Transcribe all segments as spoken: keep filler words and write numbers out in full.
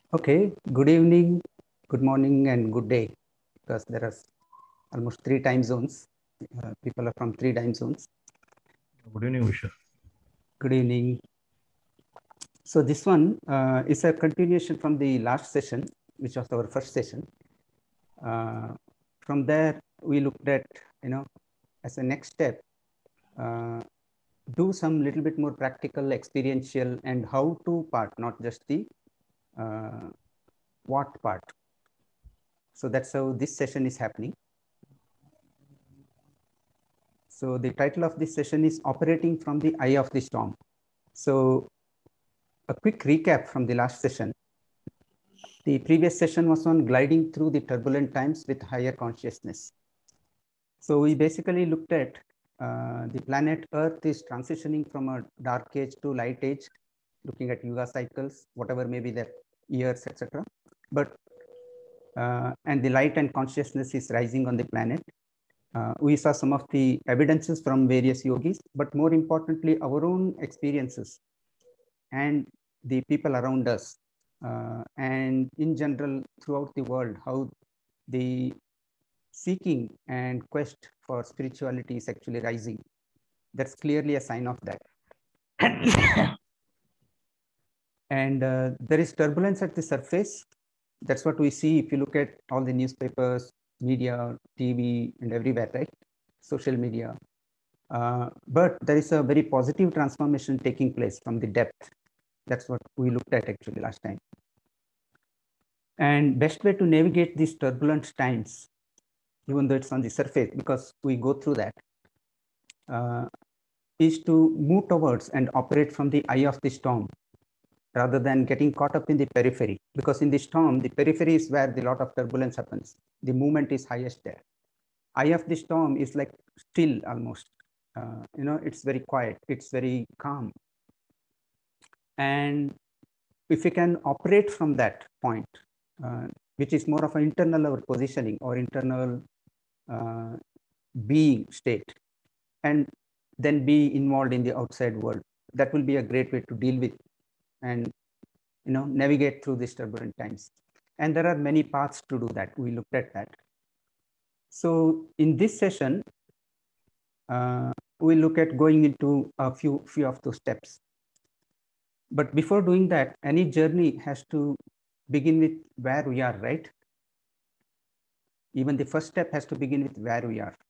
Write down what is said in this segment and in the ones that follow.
Okay, good evening, good morning, and good day, because there are almost three time zones. Uh, people are from three time zones. Good evening, Vishal. Good evening. So this one uh, is a continuation from the last session, which was our first session. Uh, from there, we looked at, you know, as a next step, uh, do some little bit more practical, experiential, and how to part, not just the uh, what part. So that's how this session is happening. So the title of this session is Operating from the Eye of the Storm. So a quick recap from the last session. The previous session was on gliding through the turbulent times with higher consciousness. So we basically looked at uh, the planet Earth is transitioning from a dark age to light age, looking at yuga cycles, whatever may be their years, et cetera. But uh, and the light and consciousness is rising on the planet. Uh, we saw some of the evidences from various yogis, but more importantly, our own experiences and the people around us, uh, and in general throughout the world, how the seeking and quest for spirituality is actually rising. That's clearly a sign of that. And uh, there is turbulence at the surface. That's what we see if you look at all the newspapers, media, T V, and everywhere, right? Social media. Uh, but there is a very positive transformation taking place from the depth. That's what we looked at actually last time. And best way to navigate these turbulent times, even though it's on the surface, because we go through that, uh, is to move towards and operate from the eye of the storm rather than getting caught up in the periphery. Because in the storm, the periphery is where the lot of turbulence happens. The movement is highest there. Eye of the storm is like still almost. Uh, you know, it's very quiet. It's very calm. And if we can operate from that point, uh, which is more of an internal our positioning or internal uh, being state, and then be involved in the outside world, that will be a great way to deal with and you know navigate through these turbulent times. And there are many paths to do that. We looked at that. So in this session, uh, we look at going into a few few of those steps. But before doing that, any journey has to begin with where we are, right? Even the first step has to begin with where we are.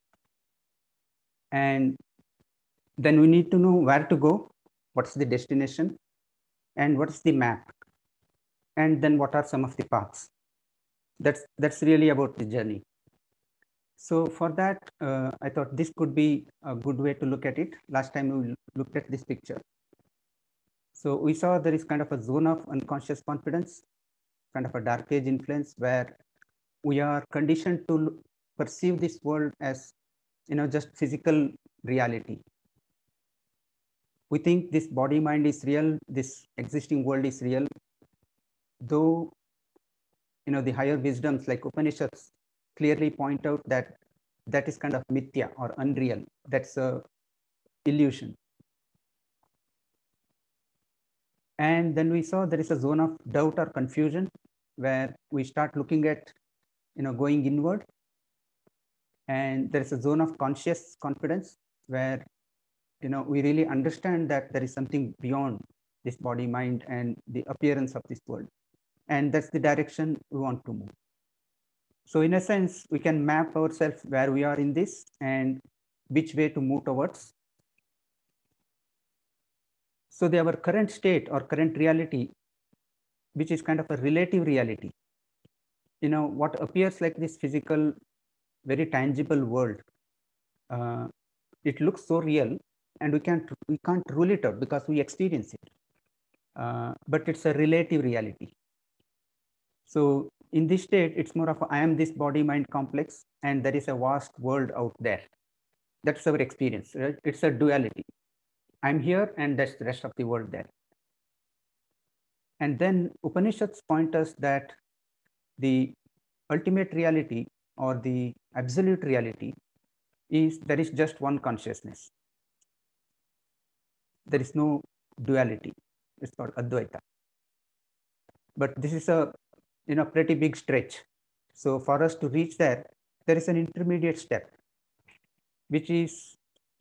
And then we need to know where to go, what's the destination, and what's the map, and then what are some of the paths. That's, that's really about the journey. So for that, uh, I thought this could be a good way to look at it. Last time we looked at this picture. So we saw there is kind of a zone of unconscious confidence, kind of a dark age influence where we are conditioned to perceive this world as, you know, just physical reality. We think this body mind is real, this existing world is real, though, you know, the higher wisdoms like Upanishads clearly point out that that is kind of mithya or unreal. That's a illusion. And then we saw there is a zone of doubt or confusion where we start looking at, you know, going inward. And there is a zone of conscious confidence where, you know, we really understand that there is something beyond this body, mind, and the appearance of this world. And that's the direction we want to move. So in a sense, we can map ourselves where we are in this and which way to move towards. So the, our current state or current reality, which is kind of a relative reality, you know, what appears like this physical, very tangible world, uh, it looks so real, and we can't we can't rule it out because we experience it. Uh, but it's a relative reality. So in this state, it's more of a, I am this body mind complex, and there is a vast world out there. That's our experience. Right? It's a duality. I'm here, and that's the rest of the world there. And then Upanishads point us that the ultimate reality or the absolute reality is there is just one consciousness. There is no duality. It's called Advaita. but this is a you know pretty big stretch. So for us to reach there, there is an intermediate step, which is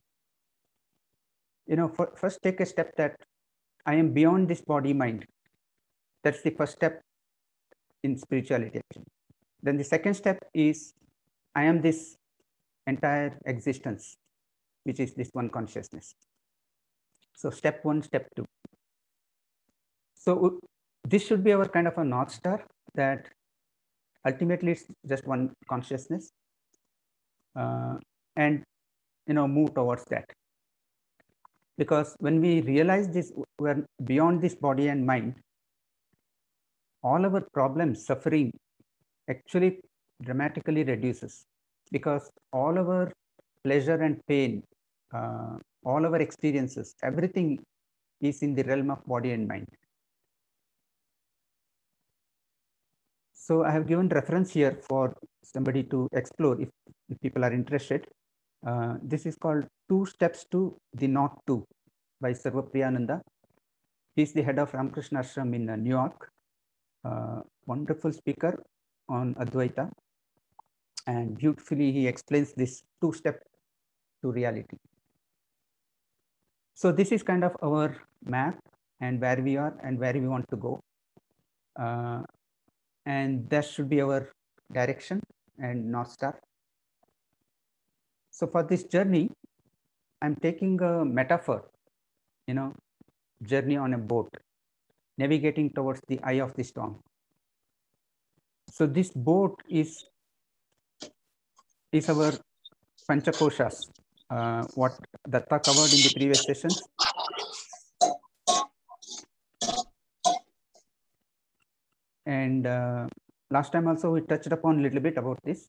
you know for, first take a step that I am beyond this body mind. That's the first step in spirituality. Actually. Then the second step is I am this entire existence, which is this one consciousness. So step one, step two. So this should be our kind of a North Star, that ultimately it's just one consciousness, uh, and you know move towards that. Because when we realize this, we're beyond this body and mind, all our problems, suffering actually dramatically reduces, because all our pleasure and pain, uh, all our experiences, everything is in the realm of body and mind. So I have given reference here for somebody to explore if, if people are interested. Uh, this is called Two Steps to the Not Two by Sarvapriyananda. He is the head of Ramakrishna Ashram in uh, New York. Uh, wonderful speaker on Advaita. And beautifully he explains this two step to reality. So this is kind of our map and where we are and where we want to go. Uh, and that should be our direction and North Star. So for this journey, I'm taking a metaphor, you know, journey on a boat, navigating towards the eye of the storm. So this boat is, is our Panchakoshas, uh, what Datta covered in the previous sessions. And uh, last time also we touched upon a little bit about this.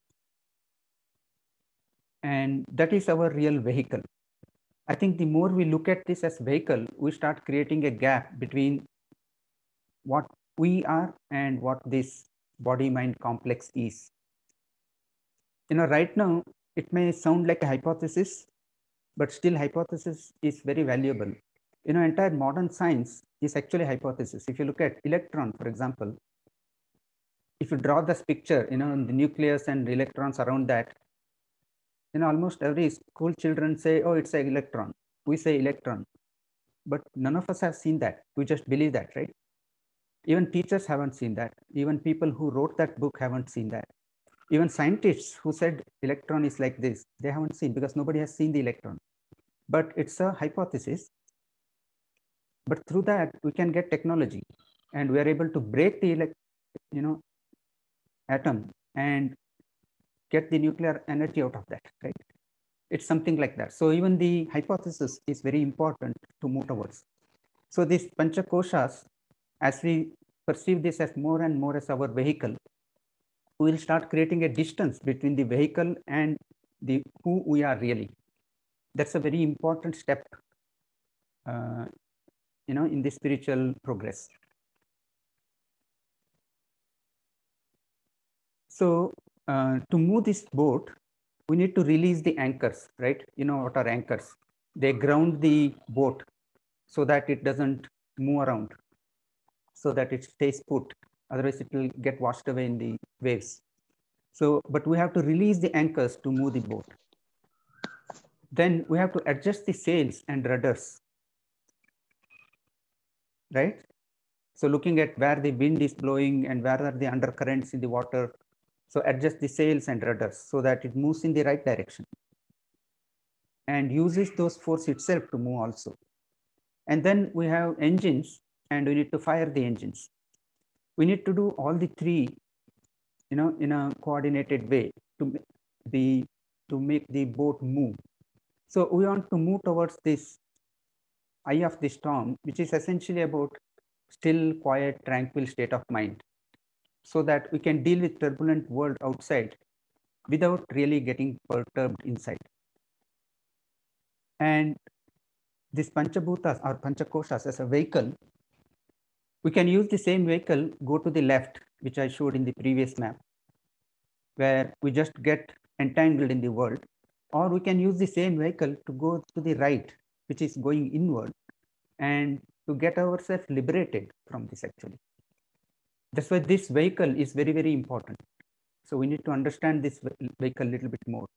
And that is our real vehicle. I think the more we look at this as vehicle, we start creating a gap between what we are and what this body-mind complex is. You know, right now, it may sound like a hypothesis, but still hypothesis is very valuable. You know, entire modern science is actually hypothesis. If you look at electron, for example, if you draw this picture, you know, the nucleus and the electrons around that, you know, almost every school children say, oh, it's an electron. We say electron, but none of us have seen that. We just believe that, right? Even teachers haven't seen that. Even people who wrote that book haven't seen that. Even scientists who said electron is like this, they haven't seen, because nobody has seen the electron. But it's a hypothesis. But through that, we can get technology, and we are able to break the elect, you know, atom and get the nuclear energy out of that, right? It's something like that. So even the hypothesis is very important to move towards. So these Panchakoshas, as we perceive this as more and more as our vehicle, we will start creating a distance between the vehicle and the who we are really. That's a very important step, uh, you know, in the spiritual progress. So uh, to move this boat, we need to release the anchors, right? You know what are anchors? They ground the boat so that it doesn't move around, so that it stays put. Otherwise, it will get washed away in the waves. So, but we have to release the anchors to move the boat. Then we have to adjust the sails and rudders, right? So looking at where the wind is blowing and where are the undercurrents in the water. So adjust the sails and rudders so that it moves in the right direction and uses those force itself to move also. And then we have engines, and we need to fire the engines. We need to do all the three, you know, in a coordinated way to the to make the boat move. So we want to move towards this eye of the storm, which is essentially about still, quiet, tranquil state of mind, so that we can deal with turbulent world outside without really getting perturbed inside. And this Panchabhutas or Panchakoshas as a vehicle, we can use the same vehicle, go to the left, which I showed in the previous map, where we just get entangled in the world, or we can use the same vehicle to go to the right, which is going inward, and to get ourselves liberated from this actually. That's why this vehicle is very, very important. So we need to understand this vehicle a little bit more.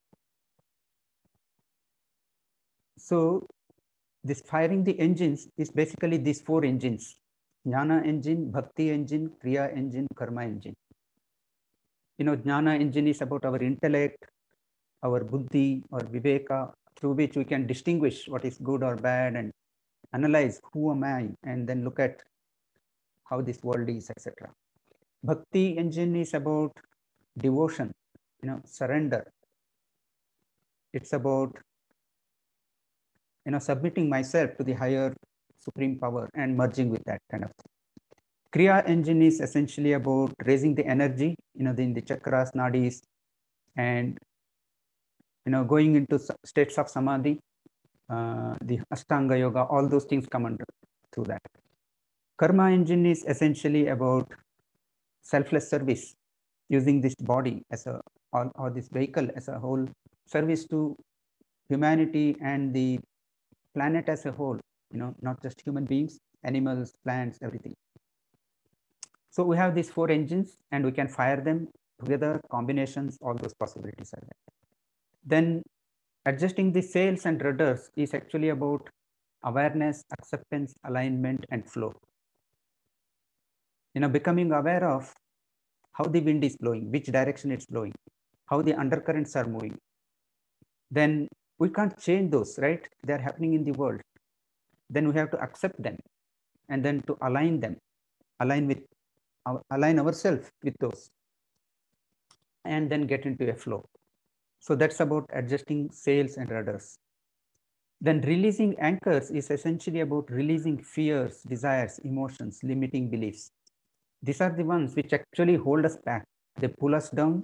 So this firing the engines is basically these four engines: Jnana engine, Bhakti engine, Kriya engine, Karma engine. You know, Jnana engine is about our intellect, our buddhi or viveka, through which we can distinguish what is good or bad and analyze who am I, and then look at how this world is, et cetera. Bhakti engine is about devotion, you know, surrender. It's about, you know, submitting myself to the higher supreme power and merging with that kind of thing. Kriya engine is essentially about raising the energy, you know, in the chakras, nadis, and, you know, going into states of samadhi, uh, the Ashtanga yoga, all those things come under through that. Karma engine is essentially about selfless service, using this body as a, or, or this vehicle as a whole, service to humanity and the planet as a whole, you know, not just human beings, animals, plants, everything. So we have these four engines and we can fire them together, combinations, all those possibilities are there. Then adjusting the sails and rudders is actually about awareness, acceptance, alignment, and flow. You know, becoming aware of how the wind is blowing, which direction it's blowing, how the undercurrents are moving. Then we can't change those, right? They're happening in the world. Then we have to accept them and then to align them, align with, uh, align ourselves with those, and then get into a flow. So that's about adjusting sails and rudders. Then releasing anchors is essentially about releasing fears, desires, emotions, limiting beliefs. These are the ones which actually hold us back. They pull us down.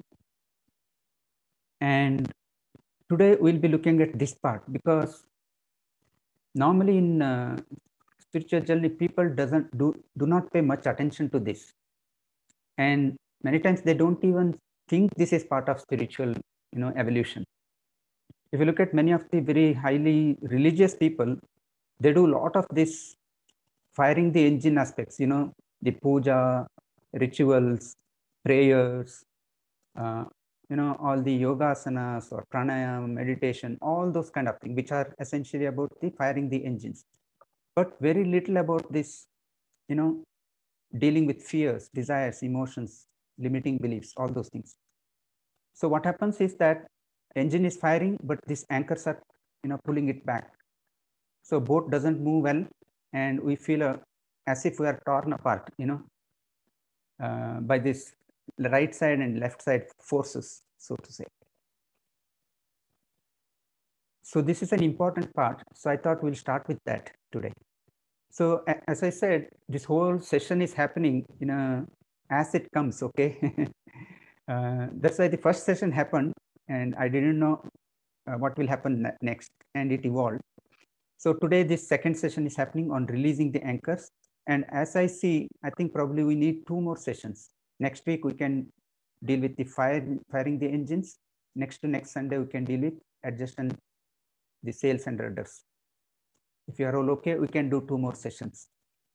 And today we'll be looking at this part, because normally in uh, spiritual journey, people doesn't do, do not pay much attention to this. And many times they don't even think this is part of spiritual, you know, evolution. If you look at many of the very highly religious people, they do a lot of this firing the engine aspects, you know, the puja, rituals, prayers, uh, you know, all the yogasanas or pranayama, meditation, all those kind of things, which are essentially about the firing the engines, but very little about this, you know, dealing with fears, desires, emotions, limiting beliefs, all those things. So what happens is that engine is firing, but these anchors are, you know, pulling it back. So boat doesn't move well, and we feel uh, as if we are torn apart, you know, uh, by this right side and left side forces, so to say. So this is an important part. So I thought we'll start with that today. So as I said, this whole session is happening, you know, as it comes, okay? uh, that's why the first session happened, and I didn't know uh, what will happen next, and it evolved. So today, this second session is happening on releasing the anchors. And as I see, I think probably we need two more sessions. Next week, we can deal with the fire, firing the engines. Next to next Sunday, we can deal with adjusting the sails and rudders. If you are all okay, we can do two more sessions.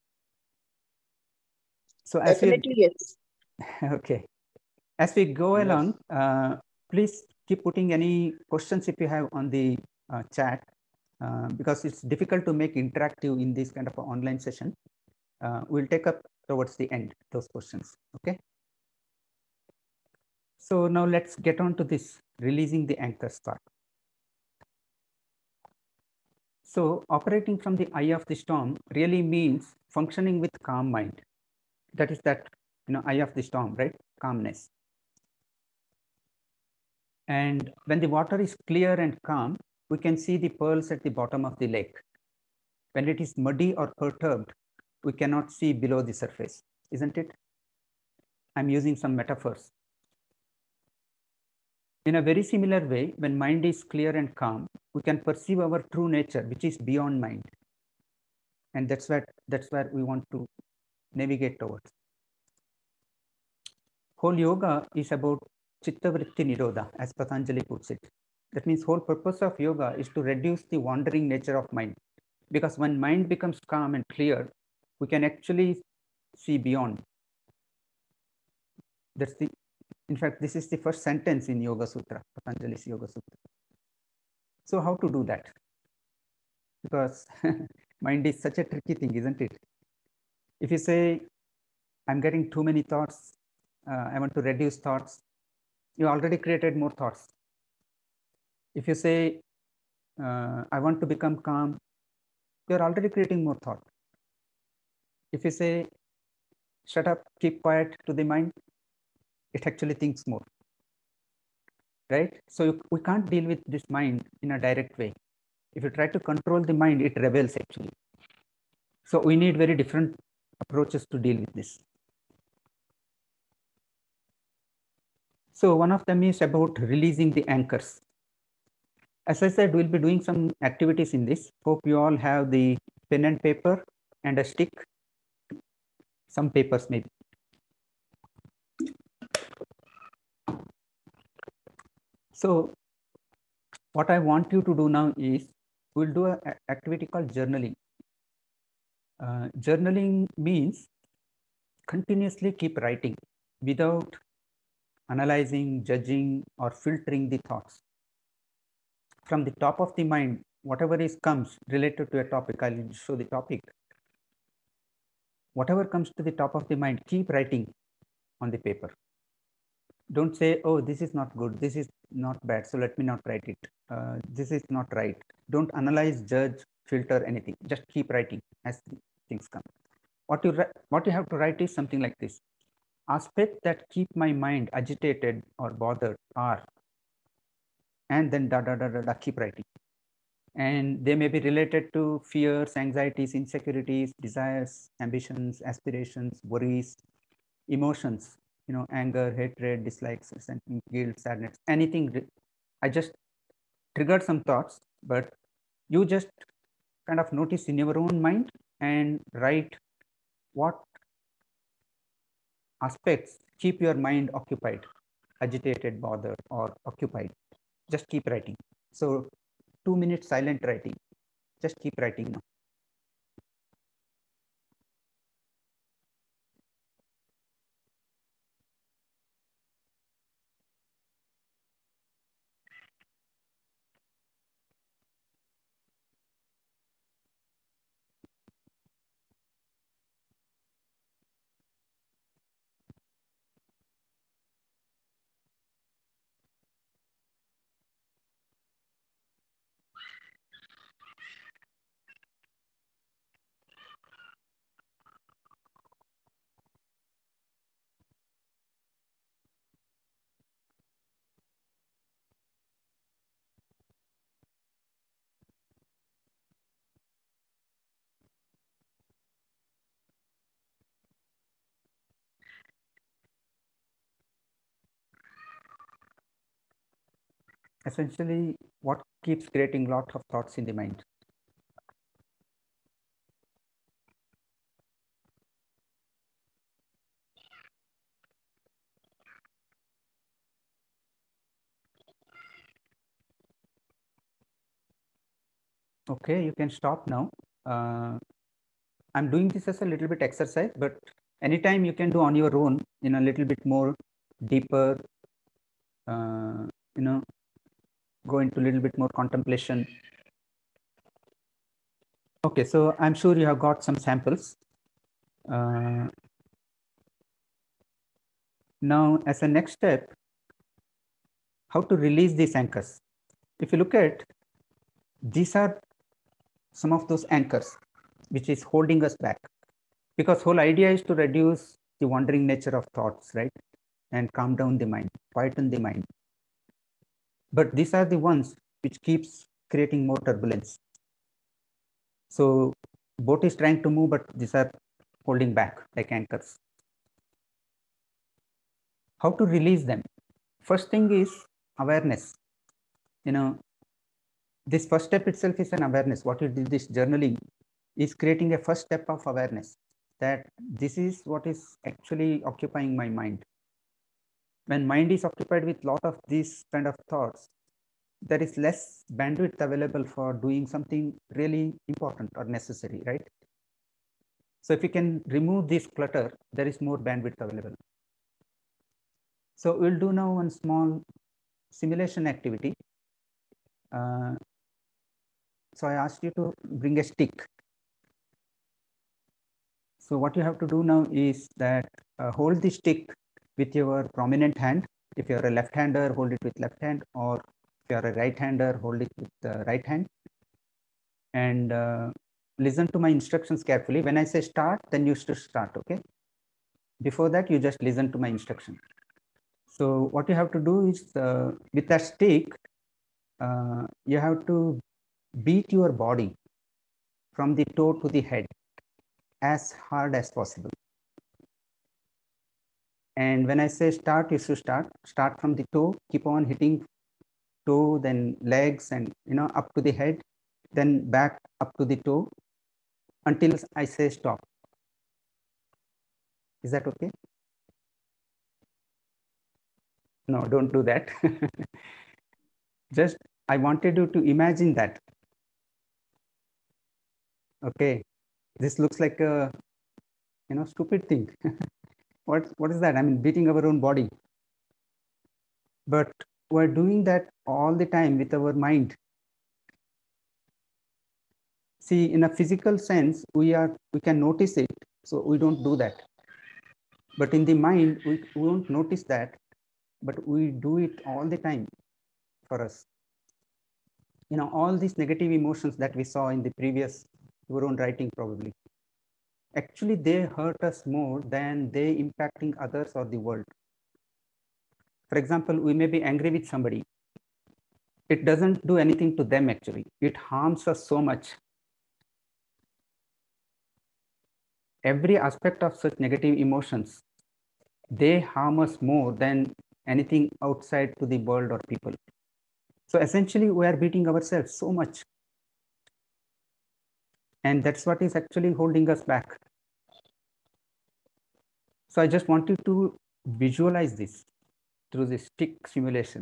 So as Definitely, we, yes. Okay. As we go Yes. along, uh, please keep putting any questions if you have on the uh, chat, uh, because it's difficult to make interactive in this kind of an online session. Uh, we'll take up towards the end those questions. Okay. So now let's get on to this releasing the anchors part. So operating from the eye of the storm really means functioning with calm mind. That is that, you know, eye of the storm, right? Calmness. And when the water is clear and calm, we can see the pearls at the bottom of the lake. When it is muddy or perturbed, we cannot see below the surface, isn't it? I'm using some metaphors. In a very similar way, when mind is clear and calm, we can perceive our true nature, which is beyond mind. And that's where, that's where we want to navigate towards. Whole yoga is about chitta vritti nirodha, as Patanjali puts it. That means whole purpose of yoga is to reduce the wandering nature of mind. Because when mind becomes calm and clear, we can actually see beyond. That's the, in fact, this is the first sentence in Yoga Sutra, Patanjali's Yoga Sutra. So how to do that? Because mind is such a tricky thing, isn't it? If you say, I'm getting too many thoughts, uh, I want to reduce thoughts, you already created more thoughts. If you say, uh, I want to become calm, you're already creating more thought. If you say, shut up, keep quiet to the mind, it actually thinks more, right? So you, we can't deal with this mind in a direct way. If you try to control the mind, it rebels actually. So we need very different approaches to deal with this. So one of them is about releasing the anchors. As I said, we'll be doing some activities in this. Hope you all have the pen and paper and a stick, some papers maybe. So what I want you to do now is we'll do an activity called journaling. Uh, journaling means continuously keep writing without analyzing, judging, or filtering the thoughts. From the top of the mind, whatever is comes related to a topic, I'll show the topic. Whatever comes to the top of the mind, keep writing on the paper. Don't say, oh, this is not good, this is not bad, so let me not write it. Uh, this is not right. Don't analyze, judge, filter anything. Just keep writing as things come. What you, what you have to write is something like this. Aspects that keep my mind agitated or bothered are, and then da da da da da, keep writing. And they may be related to fears, anxieties, insecurities, desires, ambitions, aspirations, worries, emotions, you know, anger, hatred, dislikes, resentment, guilt, sadness, anything. I just triggered some thoughts, but you just kind of notice in your own mind and write what aspects keep your mind occupied, agitated, bothered, or occupied. Just keep writing. So two minutes silent writing. Just keep writing now. Essentially, what keeps creating lot of thoughts in the mind? Okay, you can stop now. Uh, I'm doing this as a little bit exercise, but anytime you can do on your own in a little bit more deeper, uh, you know, go into a little bit more contemplation. Okay, so I'm sure you have got some samples. Uh, now, as a next step, how to release these anchors? If you look at, these are some of those anchors which is holding us back, because whole idea is to reduce the wandering nature of thoughts, right? And calm down the mind, quieten the mind. But these are the ones which keeps creating more turbulence. So boat is trying to move, but these are holding back like anchors. How to release them? First thing is awareness. You know, this first step itself is an awareness. What you did, this journaling is creating a first step of awareness, that this is what is actually occupying my mind. When mind is occupied with lot of these kind of thoughts, there is less bandwidth available for doing something really important or necessary, right? So if you can remove this clutter, there is more bandwidth available. So we'll do now one small simulation activity. Uh, so I asked you to bring a stick. So what you have to do now is that uh, hold the stick with your prominent hand. If you're a left-hander, hold it with left hand, or if you're a right-hander, hold it with the right hand. And uh, listen to my instructions carefully. When I say start, then you should start, okay? Before that, you just listen to my instruction. So what you have to do is, uh, with that stick, uh, you have to beat your body from the toe to the head as hard as possible. And when I say start, you should start. Start from the toe, keep on hitting toe, then legs, and you know up to the head, then back up to the toe until I say stop. Is that okay? No, don't do that. Just I wanted you to imagine that. Okay, this looks like a you know stupid thing. what what is that? I mean, beating our own body. But we're doing that all the time with our mind. See, in a physical sense, we are we can notice it, so we don't do that. But in the mind, we, we won't notice that, but we do it all the time for us. You know, all these negative emotions that we saw in the previous your own writing probably, actually they hurt us more than they impacting others or the world. For example, we may be angry with somebody. It doesn't do anything to them actually. It harms us so much. Every aspect of such negative emotions, they harm us more than anything outside to the world or people. So essentially, we are beating ourselves so much. And that's what is actually holding us back. So I just want you to visualize this through this stick simulation.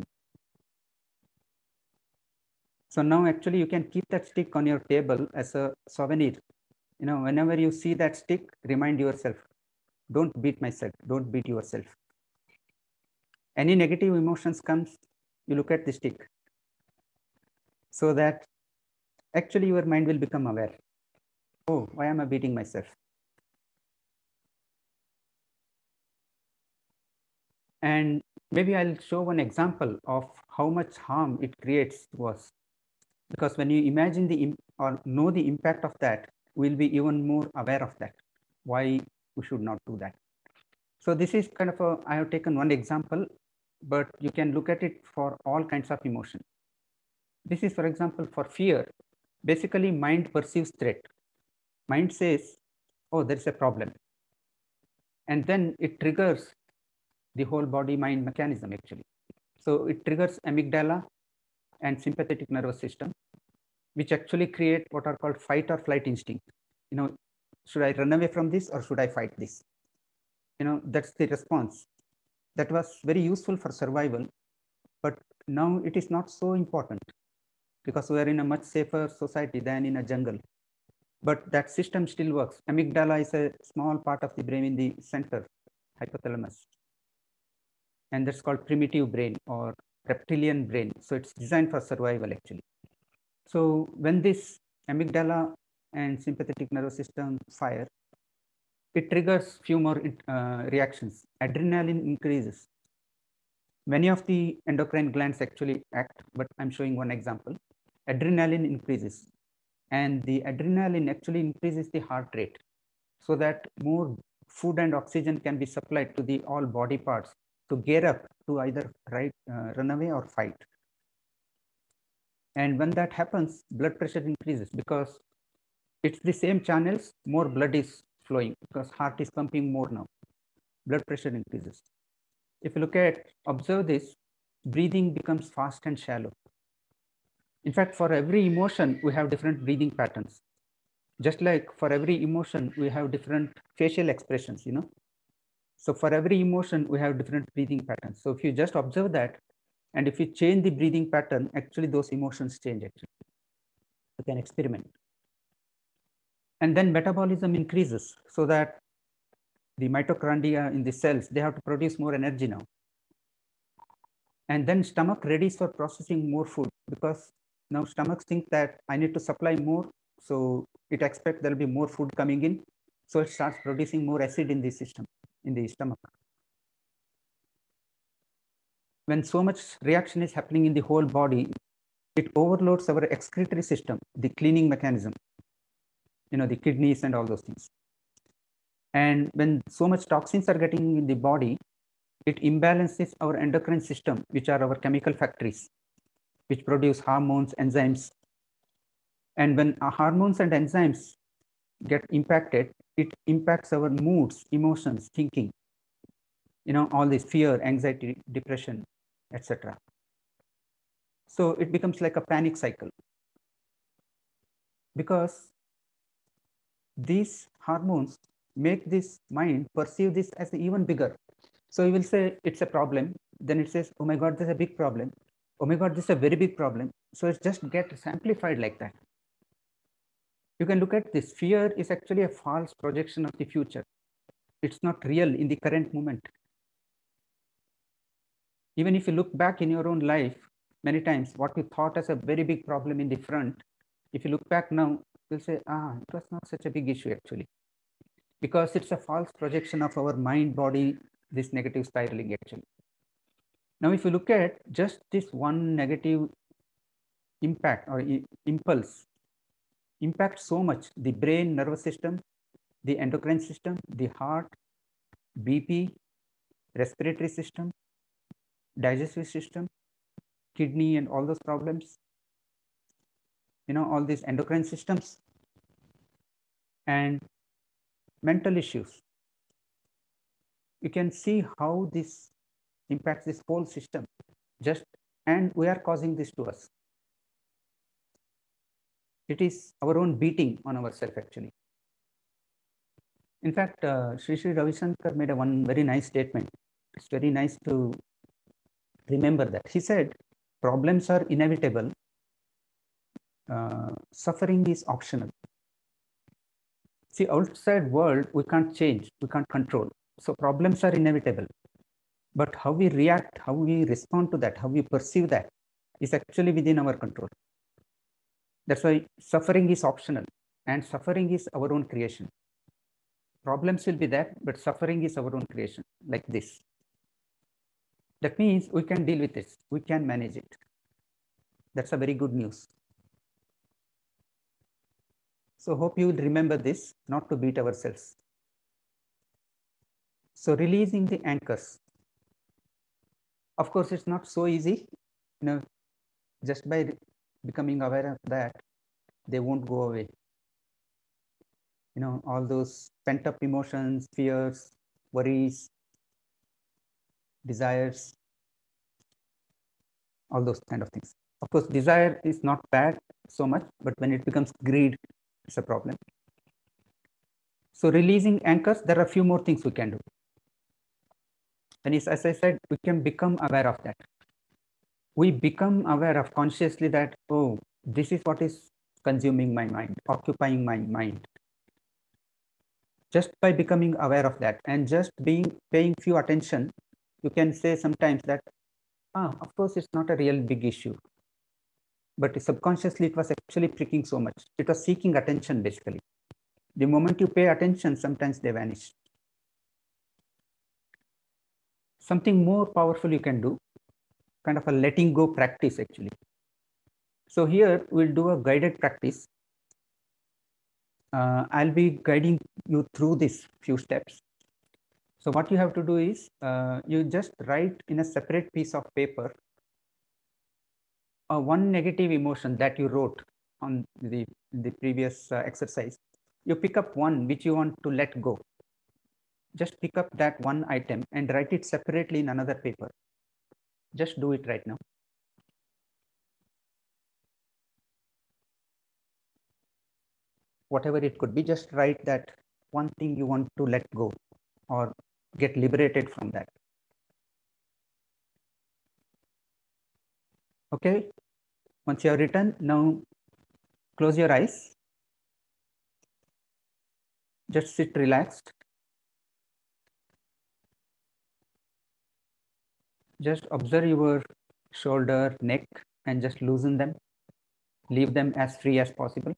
So now actually you can keep that stick on your table as a souvenir. You know, whenever you see that stick, remind yourself, don't beat myself, don't beat yourself. Any negative emotions comes, you look at the stick. So that actually your mind will become aware. Oh, why am I beating myself? And maybe I'll show one example of how much harm it creates to us. Because when you imagine the or know the impact of that, we'll be even more aware of that, why we should not do that. So this is kind of a, I have taken one example, but you can look at it for all kinds of emotion. This is, for example, for fear. Basically, mind perceives threat. Mind says, oh, there's a problem. And then it triggers the whole body mind mechanism actually. So it triggers amygdala and sympathetic nervous system, which actually create what are called fight or flight instinct. You know, should I run away from this or should I fight this? You know, that's the response. That was very useful for survival, but now it is not so important because we are in a much safer society than in a jungle. But that system still works. Amygdala is a small part of the brain in the center, hypothalamus. And that's called primitive brain or reptilian brain. So it's designed for survival actually. So when this amygdala and sympathetic nervous system fire, it triggers few more uh, reactions. Adrenaline increases. Many of the endocrine glands actually act, but I'm showing one example. Adrenaline increases, and the adrenaline actually increases the heart rate so that more food and oxygen can be supplied to the all body parts to gear up to either right, uh, run away or fight. And when that happens, blood pressure increases because it's the same channels, more blood is flowing because heart is pumping more now. Blood pressure increases. If you look at, observe this, breathing becomes fast and shallow. In fact, for every emotion, we have different breathing patterns. Just like for every emotion, we have different facial expressions, you know. So for every emotion, we have different breathing patterns. So if you just observe that, and if you change the breathing pattern, actually those emotions change actually. You can experiment. And then metabolism increases so that the mitochondria in the cells, they have to produce more energy now. And then stomach readies for processing more food, because now stomach think that I need to supply more. So it expects there will be more food coming in. So it starts producing more acid in the system, in the stomach. When so much reaction is happening in the whole body, it overloads our excretory system, the cleaning mechanism, you know, the kidneys and all those things. And when so much toxins are getting in the body, it imbalances our endocrine system, which are our chemical factories, which produce hormones, enzymes. And when our hormones and enzymes get impacted, it impacts our moods, emotions, thinking, you know, all this fear, anxiety, depression, et cetera. So it becomes like a panic cycle, because these hormones make this mind perceive this as even bigger. So you will say it's a problem, then it says, oh my God, there's a big problem. Oh my God, this is a very big problem. So it just gets amplified like that. You can look at this. Fear is actually a false projection of the future. It's not real in the current moment. Even if you look back in your own life, many times what you thought as a very big problem in the front, if you look back now, you'll say, ah, it was not such a big issue actually, because it's a false projection of our mind, body, this negative spiraling actually. Now, if you look at just this one negative impact or impulse, impacts so much the brain, nervous system, the endocrine system, the heart, B P, respiratory system, digestive system, kidney, and all those problems, you know, all these endocrine systems, and mental issues. You can see how this impacts this whole system, just, and we are causing this to us. It is our own beating on ourselves actually. In fact, uh, Sri Sri Ravi Shankar made a one very nice statement. It's very nice to remember that. He said, problems are inevitable, uh, suffering is optional. See, outside world, we can't change, we can't control. So problems are inevitable. But how we react, how we respond to that, how we perceive that is actually within our control. That's why suffering is optional, and suffering is our own creation. Problems will be there, but suffering is our own creation, like this. That means we can deal with this, we can manage it. That's a very good news. So hope you will remember this, not to beat ourselves. So releasing the anchors. Of course, it's not so easy. You know, just by becoming aware of that, they won't go away. You know, all those pent up emotions, fears, worries, desires, all those kind of things. Of course, desire is not bad so much, but when it becomes greed, it's a problem. So releasing anchors, there are a few more things we can do. And as I said, we can become aware of that. We become aware of consciously that, oh, this is what is consuming my mind, occupying my mind. Just by becoming aware of that and just being paying few attention, you can say sometimes that, ah, of course, it's not a real big issue. But subconsciously, it was actually pricking so much. It was seeking attention, basically. The moment you pay attention, sometimes they vanish. Something more powerful you can do, kind of a letting go practice, actually. So here, we'll do a guided practice. Uh, I'll be guiding you through these few steps. So what you have to do is, uh, you just write in a separate piece of paper uh, one negative emotion that you wrote on the, the previous uh, exercise. You pick up one which you want to let go. Just pick up that one item and write it separately in another paper. Just do it right now. Whatever it could be, just write that one thing you want to let go or get liberated from that. Okay, once you have written, now close your eyes. Just sit relaxed. Just observe your shoulder, neck, and just loosen them. Leave them as free as possible.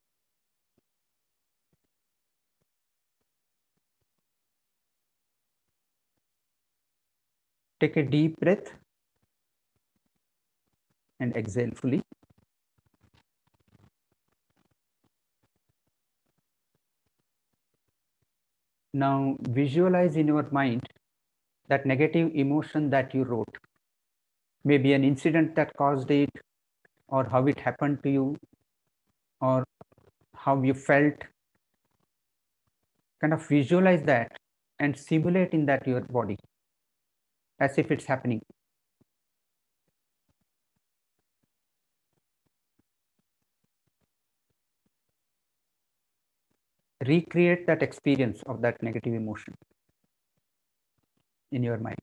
Take a deep breath and exhale fully. Now visualize in your mind that negative emotion that you wrote. Maybe an incident that caused it, or how it happened to you, or how you felt. Kind of visualize that and simulate in that your body as if it's happening. Recreate that experience of that negative emotion in your mind.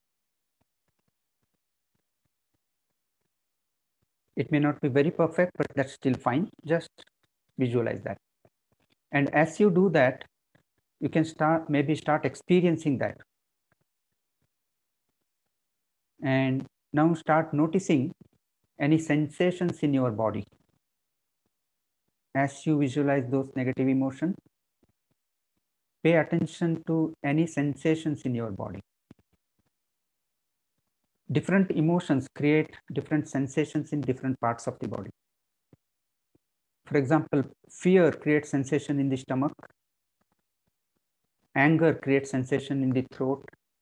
It may not be very perfect, but that's still fine. Just visualize that. And as you do that, you can start maybe start experiencing that. And now start noticing any sensations in your body. As you visualize those negative emotions, pay attention to any sensations in your body. Different emotions create different sensations in different parts of the body. For example, fear creates sensation in the stomach. Anger creates sensation in the throat.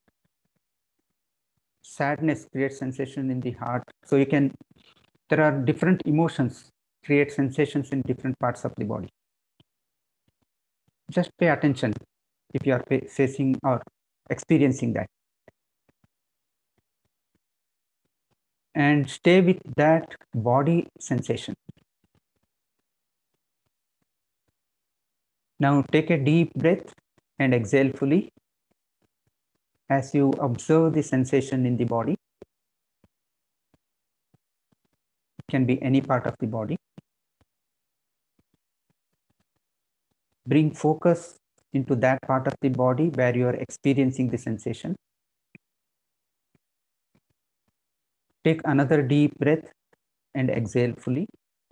Sadness creates sensation in the heart. So you can, there are different emotions create sensations in different parts of the body. Just pay attention if you are facing or experiencing that. And stay with that body sensation. Now take a deep breath and exhale fully as you observe the sensation in the body. It can be any part of the body. Bring focus into that part of the body where you are experiencing the sensation. Take another deep breath and exhale fully.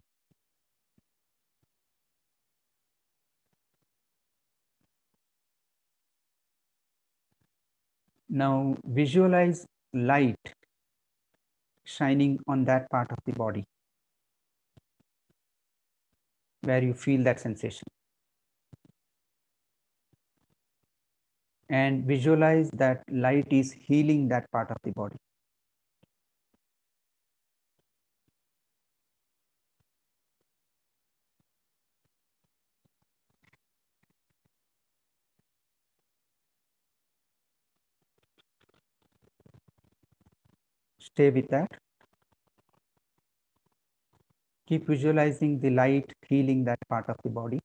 Now visualize light shining on that part of the body where you feel that sensation. And visualize that light is healing that part of the body. Stay with that. Keep visualizing the light healing that part of the body.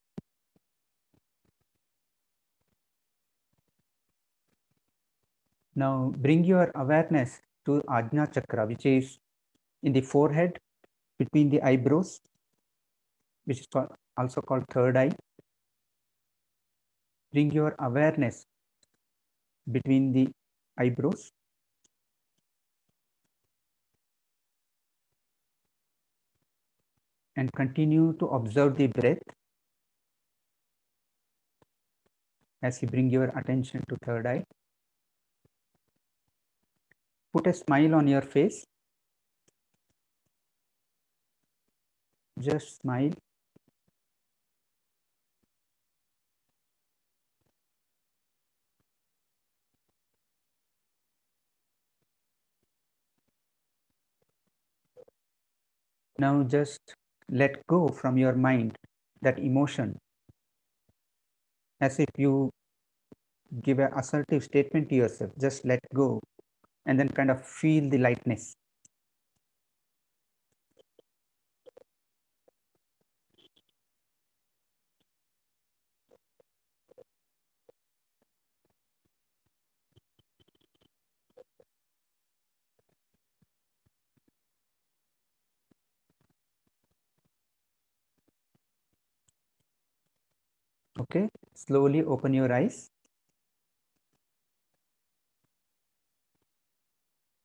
Now bring your awareness to Ajna Chakra, which is in the forehead between the eyebrows, which is called, also called third eye. Bring your awareness between the eyebrows. And continue to observe the breath as you bring your attention to third eye. Put a smile on your face. Just smile. Now just let go from your mind that emotion, as if you give an assertive statement to yourself. Just let go and then kind of feel the lightness. Okay, slowly open your eyes.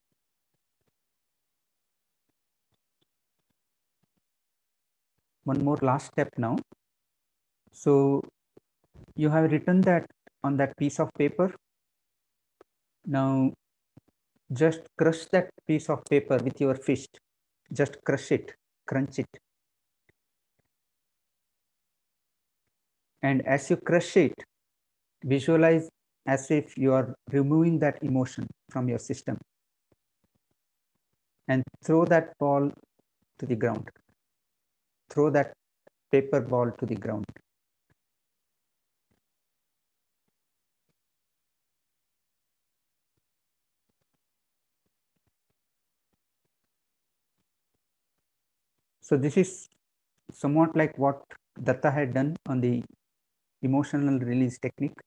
one more last step now. So you have written that on that piece of paper. Now just crush that piece of paper with your fist. Just crush it, crunch it. And as you crush it, visualize as if you are removing that emotion from your system and throw that ball to the ground. Throw that paper ball to the ground. So this is somewhat like what Datta had done on the emotional release technique.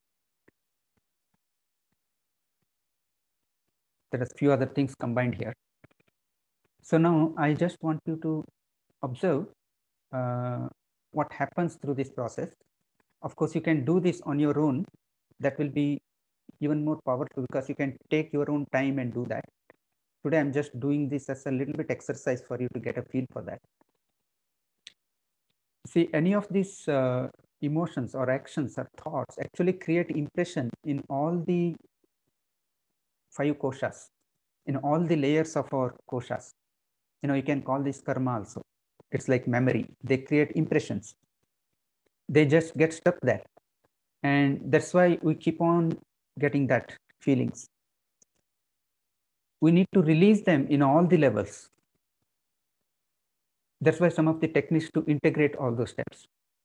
There are a few other things combined here. So now I just want you to observe uh, what happens through this process. Of course, you can do this on your own. That will be even more powerful because you can take your own time and do that. Today, I'm just doing this as a little bit exercise for you to get a feel for that. See, any of these uh, emotions or actions or thoughts actually create impression in all the five koshas, in all the layers of our koshas. You know, you can call this karma also. It's like memory. They create impressions. They just get stuck there. And that's why we keep on getting that feelings. We need to release them in all the levels. That's why some of the techniques to integrate all those steps.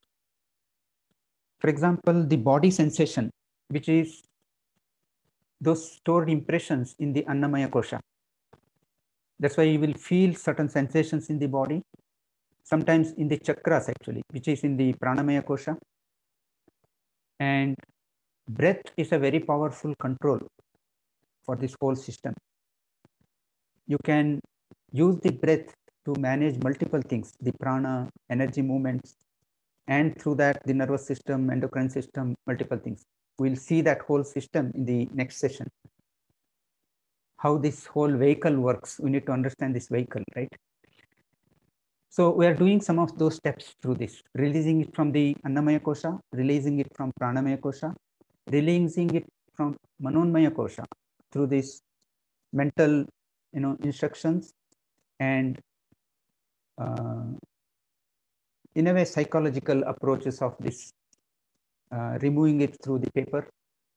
For example, the body sensation, which is those stored impressions in the Annamaya Kosha. That's why you will feel certain sensations in the body, sometimes in the chakras actually, which is in the Pranamaya Kosha. And breath is a very powerful control for this whole system. You can use the breath to manage multiple things, the prana, energy movements, and through that, the nervous system, endocrine system, multiple things. We'll see that whole system in the next session. How this whole vehicle works. We need to understand this vehicle, right? So we are doing some of those steps through this, releasing it from the Annamaya Kosha, releasing it from Pranamaya Kosha, releasing it from Manonmaya Kosha through this mental, you know, instructions and uh, in a way psychological approaches of this, uh, removing it through the paper.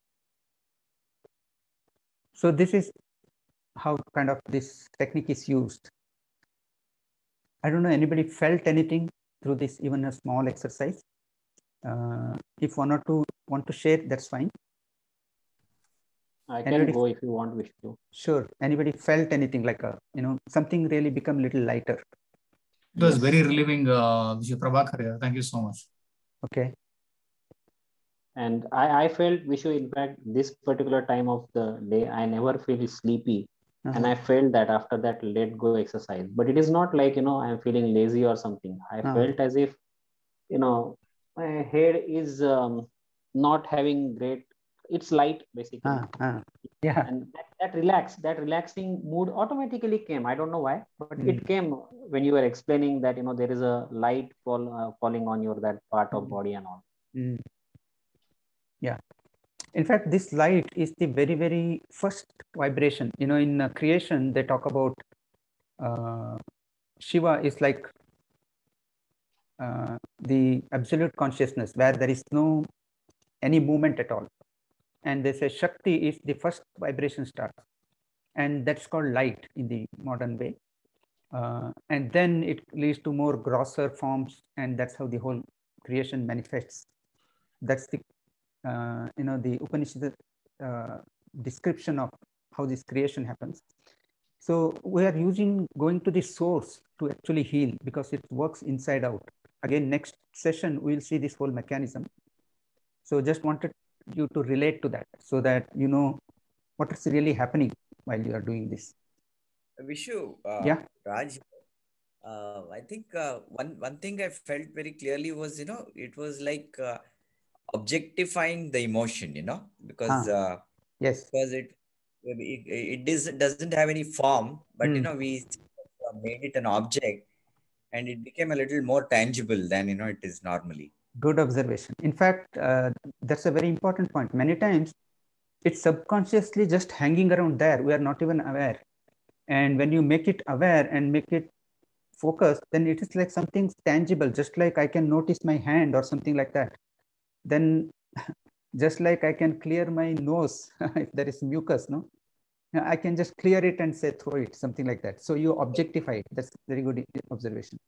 So this is how kind of this technique is used. I don't know, anybody felt anything through this, even a small exercise? Uh, if one or two want to share, that's fine. I can Anybody, go if you want, Vishnu. Sure. Anybody felt anything like a, you know, something really become a little lighter? It was Yes. very relieving, uh, Vijay Prabhakar. Thank you so much. Okay. And I, I felt, Vishu, in fact, this particular time of the day, I never feel sleepy. Uh-huh. And I felt that after that let go exercise. But it is not like, you know, I'm feeling lazy or something. I uh-huh. felt as if, you know, my head is um, not having great, it's light basically. Uh-huh. Yeah. And that, that relax, that relaxing mood automatically came. I don't know why, but mm. it came when you were explaining that, you know, there is a light fall, uh, falling on your that part of mm. body and all. Mm. Yeah. In fact, this light is the very, very first vibration. You know, in uh, creation, they talk about uh, Shiva is like uh, the absolute consciousness where there is no any movement at all. And they say Shakti is the first vibration starts. And that's called light in the modern way. Uh, and then it leads to more grosser forms. And that's how the whole creation manifests. That's the, uh, you know, the Upanishad uh, description of how this creation happens. So we are using going to the source to actually heal because it works inside out. Again, next session, we'll see this whole mechanism. So just wanted you to relate to that so that you know what is really happening while you are doing this. Vishu, uh, yeah, Raj, uh, I think uh, one, one thing I felt very clearly was, you know, it was like uh, objectifying the emotion, you know, because, uh, yes, because it, it, it is, doesn't have any form, but, mm. you know, we made it an object. and it became a little more tangible than, you know, it is normally. Good observation. In fact, uh, that's a very important point. Many times it's subconsciously just hanging around there. We are not even aware. And when you make it aware and make it focused, then it is like something tangible, just like I can notice my hand or something like that. Then just like I can clear my nose if there is mucus, no? I can just clear it and say throw it, something like that. So you objectify it. That's very good observation.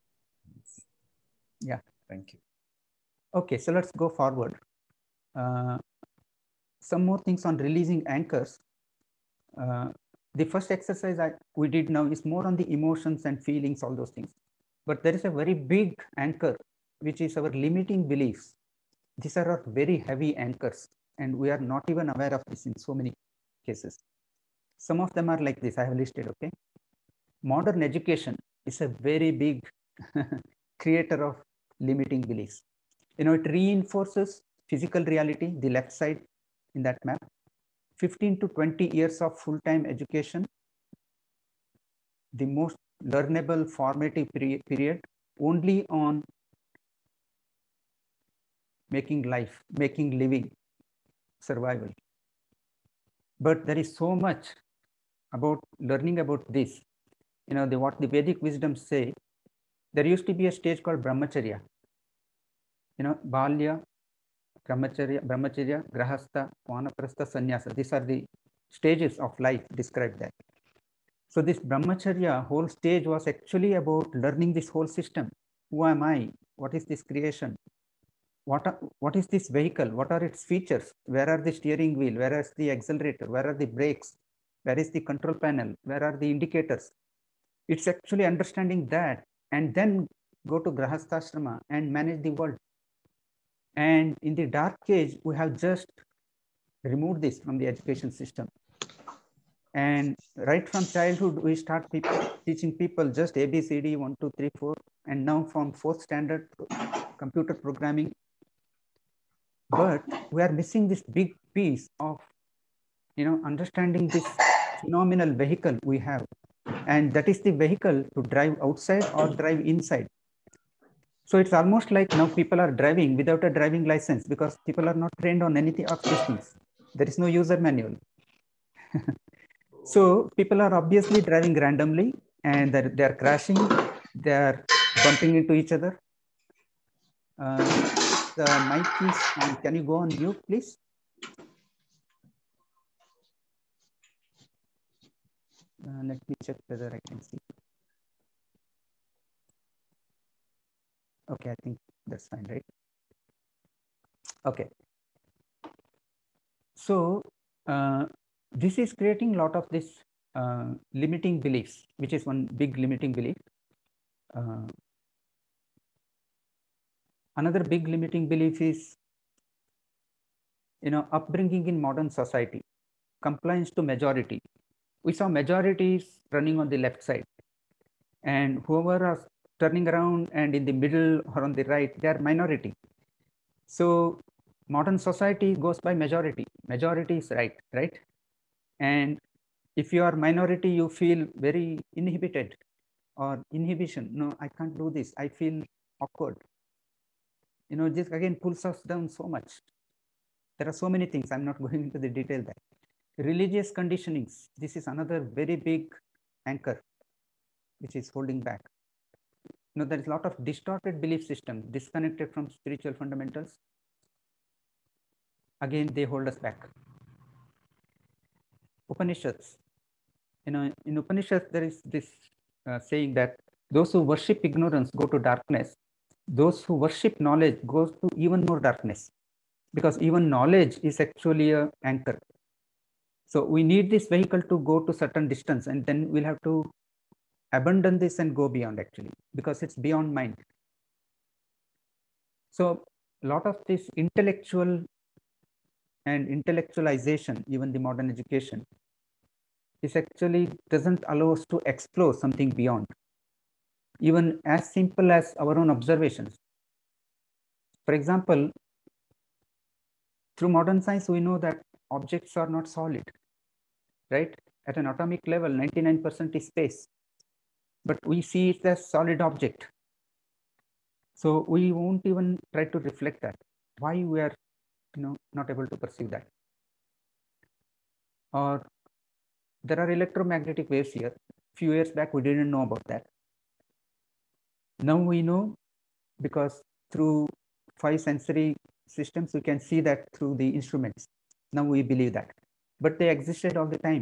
Yeah. Thank you. Okay, so let's go forward. Uh, some more things on releasing anchors. Uh, the first exercise I, we did now is more on the emotions and feelings, all those things. But there is a very big anchor, which is our limiting beliefs. These are our very heavy anchors, and we are not even aware of this in so many cases. Some of them are like this, I have listed, okay? Modern education is a very big creator of limiting beliefs. You know, it reinforces physical reality, the left side in that map, fifteen to twenty years of full-time education, the most learnable formative period, only on making life, making living, survival. But there is so much about learning about this. You know, the, what the Vedic wisdom say, there used to be a stage called Brahmacharya. You know, Balya, Brahmacharya, Brahmacharya, Grahastha, Vanaprastha, Sannyasa. These are the stages of life described there. So this Brahmacharya whole stage was actually about learning this whole system. Who am I? What is this creation? What, are, what is this vehicle? What are its features? Where are the steering wheel? Where is the accelerator? Where are the brakes? Where is the control panel? Where are the indicators? It's actually understanding that, and then go to Grahasthashrama and manage the world. And in the dark age, we have just removed this from the education system. And right from childhood, we start people, teaching people just A B C D, one, two, three, four, and now from fourth standard, computer programming. But we are missing this big piece of, you know, understanding this phenomenal vehicle we have. And that is the vehicle to drive outside or drive inside. So it's almost like now people are driving without a driving license because people are not trained on anything of these things. There is no user manual. So people are obviously driving randomly and they're, they're crashing, they're bumping into each other. Uh, the mic is on. Can you go on mute, please? Uh, let me check whether I can see. Okay, I think that's fine, right? Okay. So uh, this is creating a lot of this uh, limiting beliefs, which is one big limiting belief. Uh, another big limiting belief is, you know, upbringing in modern society, compliance to majority. We saw majorities running on the left side, and whoever are turning around and in the middle or on the right, they are minority. So modern society goes by majority. Majority is right, right? And if you are minority, you feel very inhibited or inhibition. No, I can't do this. I feel awkward. You know, this again pulls us down so much. There are so many things. I'm not going into the detail there. Religious conditionings. This is another very big anchor, which is holding back. You know, there is a lot of distorted belief system, disconnected from spiritual fundamentals. Again, they hold us back. Upanishads. You know, in Upanishads, there is this uh, saying that those who worship ignorance go to darkness. Those who worship knowledge goes to even more darkness, because even knowledge is actually an anchor. So we need this vehicle to go to certain distance, and then we'll have to abandon this and go beyond, actually, because it's beyond mind. So a lot of this intellectual and intellectualization, even the modern education, this actually doesn't allow us to explore something beyond, even as simple as our own observations. For example, through modern science, we know that objects are not solid, right? At an atomic level, ninety-nine percent is space. but we see it as solid object. So we won't even try to reflect that, why we are you know, not able to perceive that. Or there are electromagnetic waves here. Few years back, we didn't know about that. Now we know, because through five sensory systems, we can see that through the instruments. Now we believe that, but they existed all the time.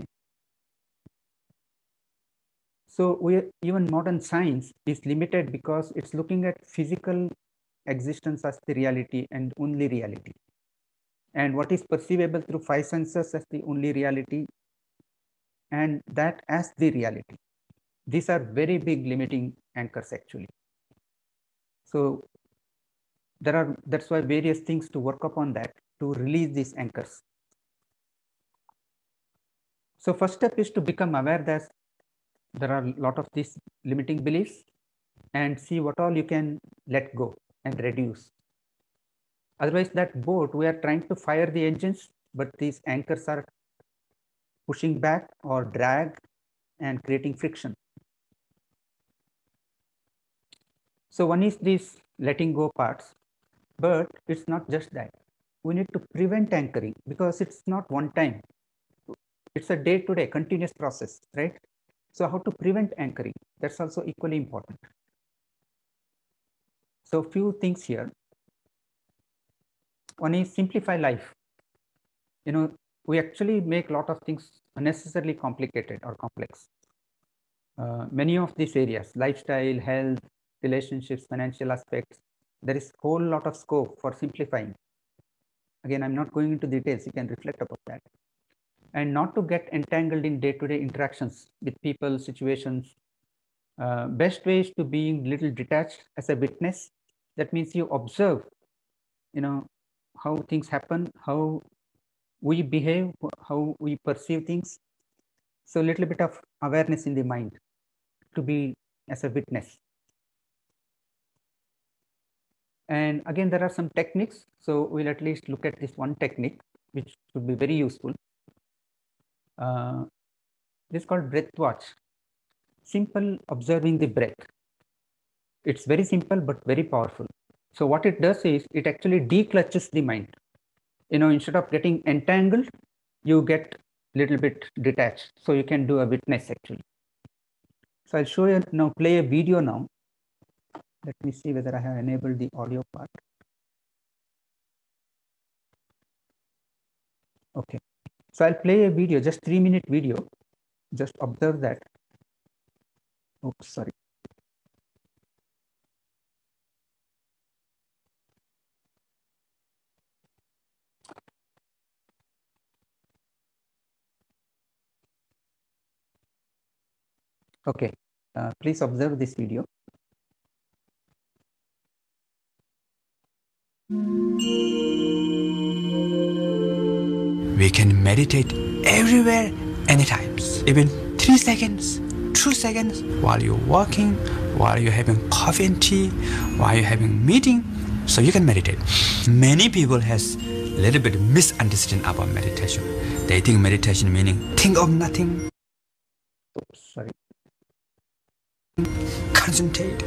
So we, even modern science is limited because it's looking at physical existence as the reality and only reality. And what is perceivable through five senses as the only reality, and that as the reality. These are very big limiting anchors actually. So there are, that's why various things to work upon that to release these anchors. So first step is to become aware that there are a lot of these limiting beliefs and see what all you can let go and reduce. Otherwise, that boat, we are trying to fire the engines, but these anchors are pushing back or drag and creating friction. So one is these letting go parts, but it's not just that. We need to prevent anchoring because it's not one time. It's a day-to-day continuous process, right? So how to prevent anchoring? That's also equally important. So few things here. One is simplify life. You know, we actually make a lot of things unnecessarily complicated or complex. Uh, many of these areas, lifestyle, health, relationships, financial aspects, there is a whole lot of scope for simplifying. Again, I'm not going into details, you can reflect about that. And not to get entangled in day-to-day interactions with people, situations. Uh, best way is to being little detached as a witness. That means you observe, you know, how things happen, how we behave, how we perceive things. So a little bit of awareness in the mind to be as a witness. And again, there are some techniques. So we'll at least look at this one technique, which should be very useful. Uh, this is called breath watch. Simple observing the breath. It's very simple, but very powerful. So what it does is it actually declutches the mind. You know, instead of getting entangled, you get a little bit detached. So you can do a witness actually. So I'll show you now, play a video now. Let me see whether I have enabled the audio part. Okay. So I'll play a video, just three minute video. Just observe that. Oops, sorry. Okay, uh, please observe this video. We can meditate everywhere, anytime, even three seconds, two seconds, while you're walking, while you're having coffee and tea, while you're having meeting, so you can meditate. Many people has a little bit misunderstanding about meditation. They think meditation meaning think of nothing. Oops, sorry. Concentrate.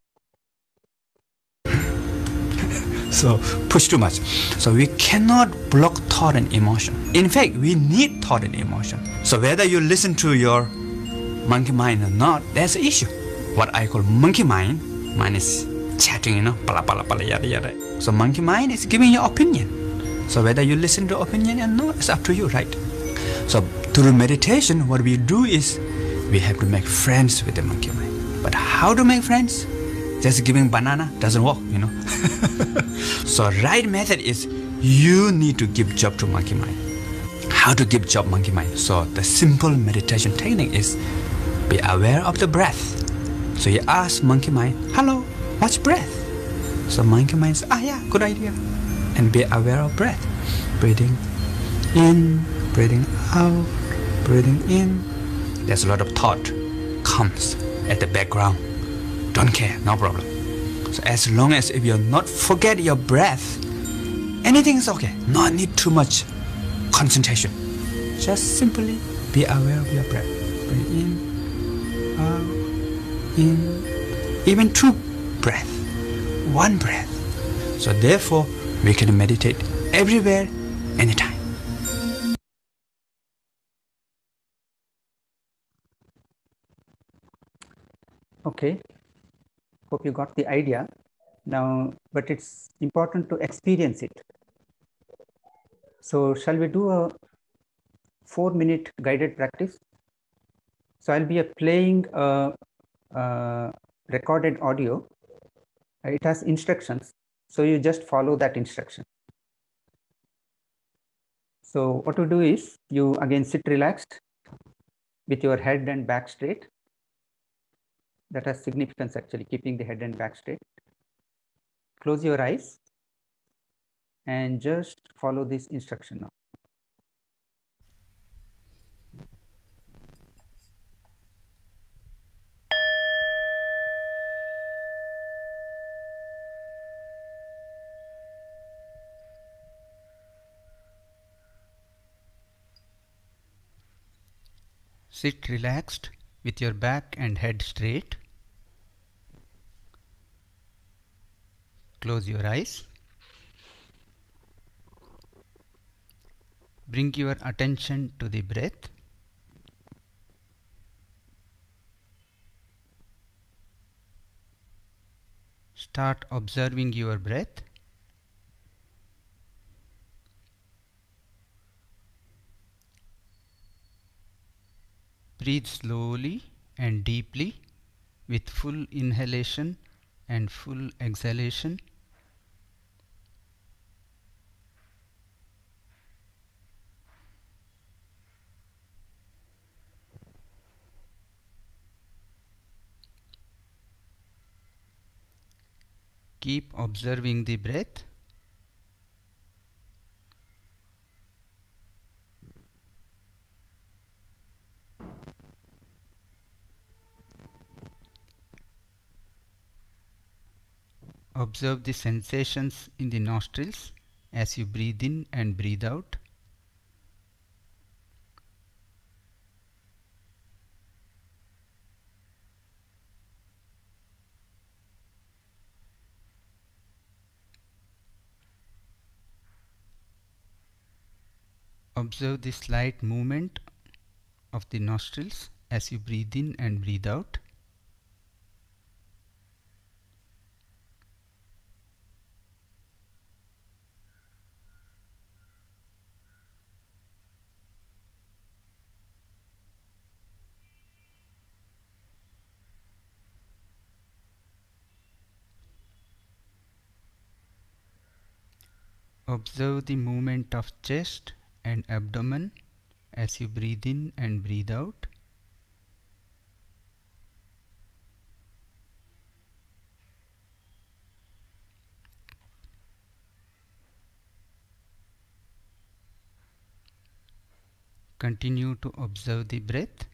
So push too much. So we cannot block thought and emotion. In fact, we need thought and emotion. So whether you listen to your monkey mind or not, there's an issue. What I call monkey mind, mind is chatting, you know, pala pala pala yada yada. So monkey mind is giving your opinion. So whether you listen to opinion or not, it's up to you, right? So through meditation, what we do is we have to make friends with the monkey mind. But how to make friends? Just giving banana doesn't work, you know. So right method is you need to give job to monkey mind. How to give job monkey mind? So the simple meditation technique is be aware of the breath. So you ask monkey mind, hello, what's breath? So monkey mind says, ah yeah, good idea. And be aware of breath. Breathing in, breathing out, breathing in. There's a lot of thought comes at the background. Don't care, no problem. So as long as if you're not forget your breath, anything is okay. Not need too much concentration. Just simply be aware of your breath. Breathe in, out, in, even two breath, one breath. So therefore, we can meditate everywhere, anytime. Okay, hope you got the idea now, but it's important to experience it. So shall we do a four minute guided practice? So I'll be playing a, a recorded audio. It has instructions, so you just follow that instruction. So what to do is, you again sit relaxed with your head and back straight. That has significance actually, keeping the head and back straight. Close your eyes and just follow this instruction now. Sit relaxed with your back and head straight. Close your eyes. Bring your attention to the breath. Start observing your breath. Breathe slowly and deeply with full inhalation and full exhalation. Keep observing the breath. Observe the sensations in the nostrils as you breathe in and breathe out. Observe the slight movement of the nostrils as you breathe in and breathe out. Observe the movement of chest and abdomen as you breathe in and breathe out. Continue to observe the breath.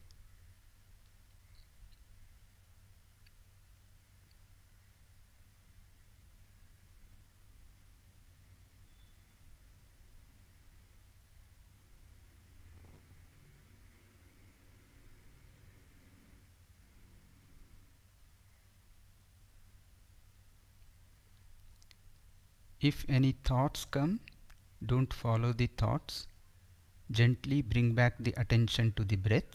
If any thoughts come, don't follow the thoughts. Gently bring back the attention to the breath.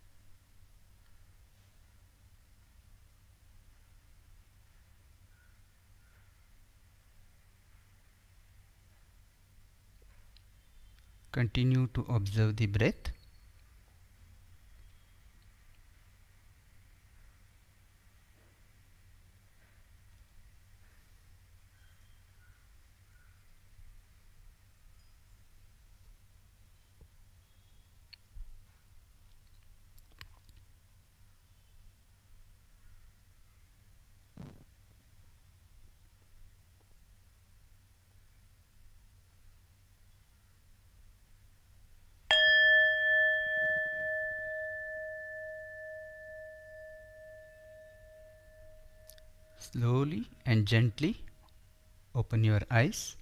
Continue to observe the breath. Slowly and gently open your eyes.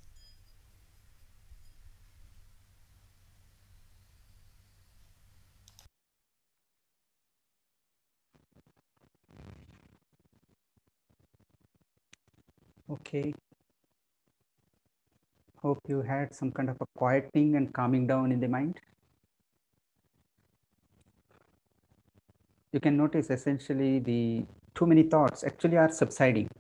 Okay. Hope you had some kind of a quieting and calming down in the mind. You can notice essentially the too many thoughts actually are subsiding.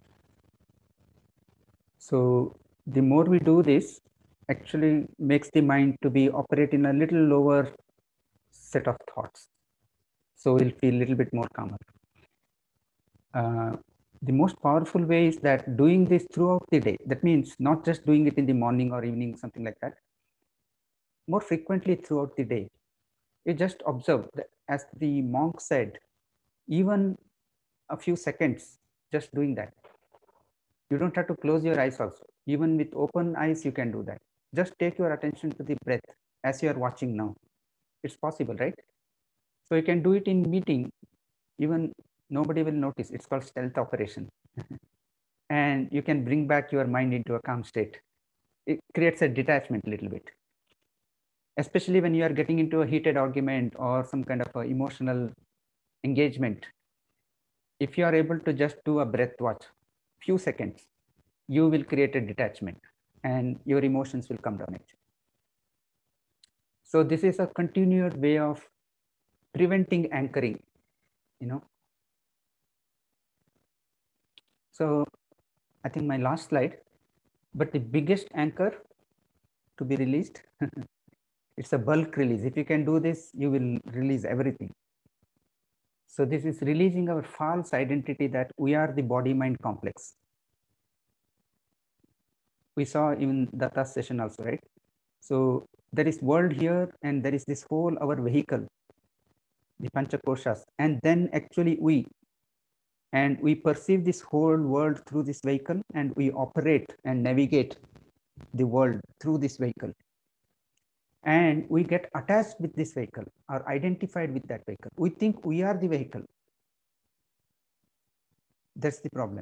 So the more we do this, actually makes the mind to be operate in a little lower set of thoughts. So we'll feel a little bit more calmer. Uh, the most powerful way is that doing this throughout the day. That means not just doing it in the morning or evening, something like that. More frequently throughout the day. You just observe that, as the monk said, even a few seconds, just doing that. You don't have to close your eyes also. Even with open eyes, you can do that. Just take your attention to the breath as you are watching now. It's possible, right? So you can do it in meeting, even nobody will notice. It's called stealth operation. And you can bring back your mind into a calm state. It creates a detachment a little bit. Especially when you are getting into a heated argument or some kind of a emotional engagement. If you are able to just do a breath watch, few seconds, you will create a detachment and your emotions will come down actually. So this is a continued way of preventing anchoring, you know. So I think my last slide, but the biggest anchor to be released, it's a bulk release. If you can do this, you will release everything. So this is releasing our false identity that we are the body-mind complex. We saw in Datta's session also, right? So there is world here and there is this whole our vehicle, the Panchakoshas, and then actually we, and we perceive this whole world through this vehicle and we operate and navigate the world through this vehicle. And we get attached with this vehicle or identified with that vehicle. We think we are the vehicle. That's the problem.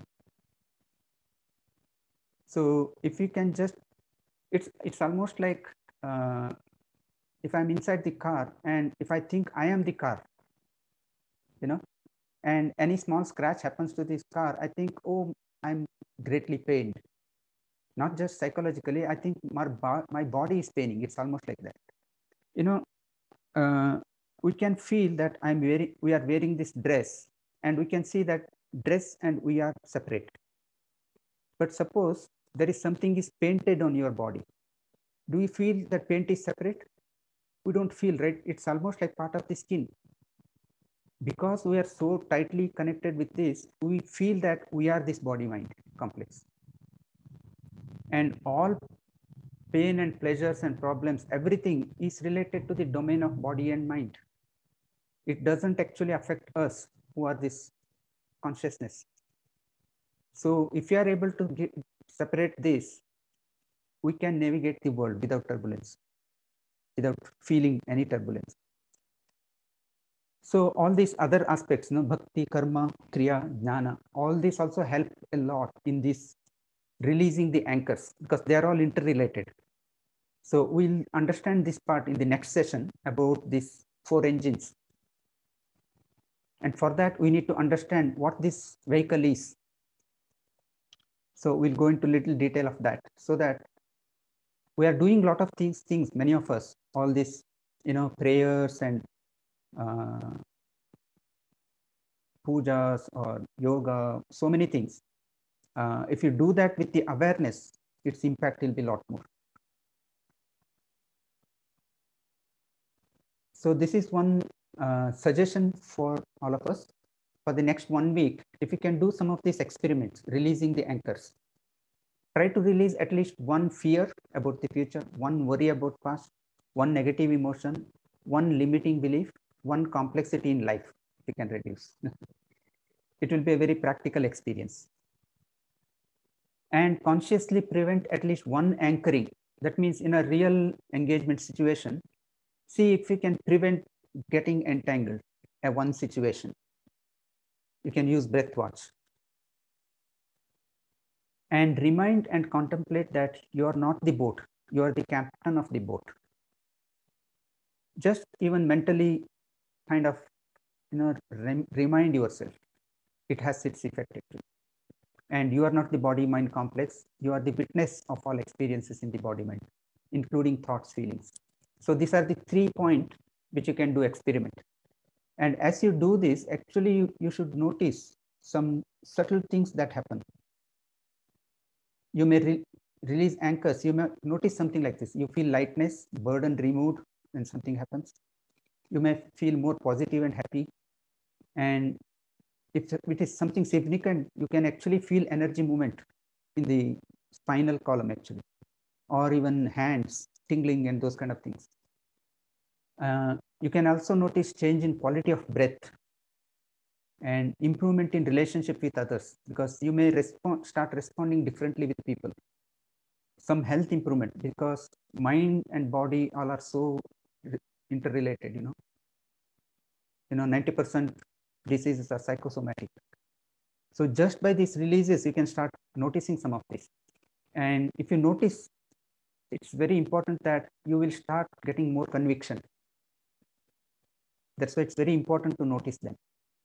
So if you can just, it's, it's almost like uh, if I'm inside the car and if I think I am the car, you know, and any small scratch happens to this car, I think, oh, I'm greatly pained. Not just psychologically, I think my, my body is paining. It's almost like that. You know, uh, we can feel that I'm wearing, we are wearing this dress and we can see that dress and we are separate. But suppose there is something is painted on your body. Do you feel that paint is separate? We don't feel, right? It's almost like part of the skin. Because we are so tightly connected with this, we feel that we are this body-mind complex. And all pain and pleasures and problems, everything is related to the domain of body and mind. It doesn't actually affect us who are this consciousness. So if you are able to get, separate this, we can navigate the world without turbulence, without feeling any turbulence. So all these other aspects, you know, bhakti, karma, kriya, jnana, all these also help a lot in this releasing the anchors because they are all interrelated. So we'll understand this part in the next session about these four engines. And for that, we need to understand what this vehicle is. So we'll go into little detail of that so that we are doing a lot of things, things, many of us, all this, you know, prayers and uh, pujas or yoga, so many things. Uh, if you do that with the awareness, its impact will be a lot more. So this is one uh, suggestion for all of us. For the next one week, if you can do some of these experiments, releasing the anchors. Try to release at least one fear about the future, one worry about past, one negative emotion, one limiting belief, one complexity in life you can reduce. It will be a very practical experience. And consciously prevent at least one anchoring. That means in a real engagement situation, see if you can prevent getting entangled at one situation. You can use breath watch. And remind and contemplate that you are not the boat, you are the captain of the boat. Just even mentally kind of, you know, rem remind yourself, it has its effect actually. And you are not the body-mind complex. You are the witness of all experiences in the body-mind, including thoughts, feelings. So these are the three points which you can do experiment. And as you do this, actually, you, you should notice some subtle things that happen. You may re release anchors. You may notice something like this. You feel lightness, burden removed when something happens. You may feel more positive and happy. And if it is something significant, you can actually feel energy movement in the spinal column actually, or even hands tingling and those kind of things. Uh, you can also notice change in quality of breath and improvement in relationship with others, because you may respond, start responding differently with people. Some health improvement, because mind and body all are so interrelated, you know. You know, ninety percent diseases are psychosomatic. So just by these releases, you can start noticing some of this. And if you notice, it's very important that you will start getting more conviction. That's why it's very important to notice them.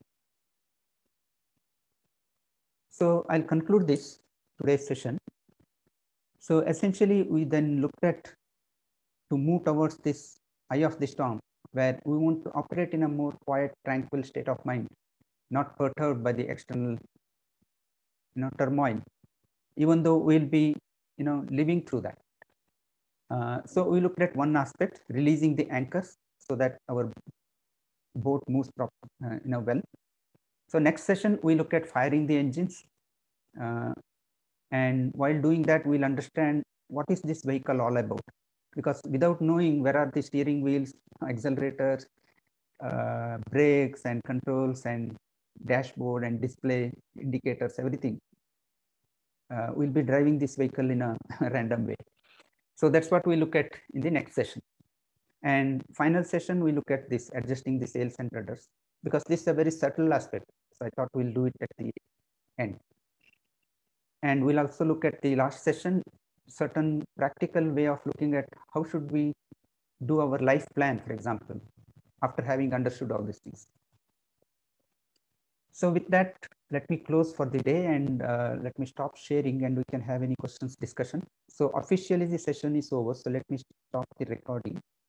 So I'll conclude this today's session. So essentially, we then looked at to move towards this eye of the storm, where we want to operate in a more quiet, tranquil state of mind, not perturbed by the external, you know, turmoil, even though we'll be, you know, living through that. Uh, so we looked at one aspect, releasing the anchors so that our boat moves proper, uh, you know, well. So next session, we look at firing the engines. Uh, and while doing that, we'll understand what is this vehicle all about. Because without knowing where are the steering wheels, accelerators, uh, brakes and controls and dashboard and display indicators, everything, uh, we'll be driving this vehicle in a random way. So that's what we look at in the next session. And final session, we look at this, adjusting the sails and rudders, because this is a very subtle aspect. So I thought we'll do it at the end. And we'll also look at the last session, certain practical way of looking at how should we do our life plan, for example, after having understood all these things. So with that, let me close for the day, and uh, let me stop sharing, and we can have any questions, discussion. So officially the session is over. So let me stop the recording.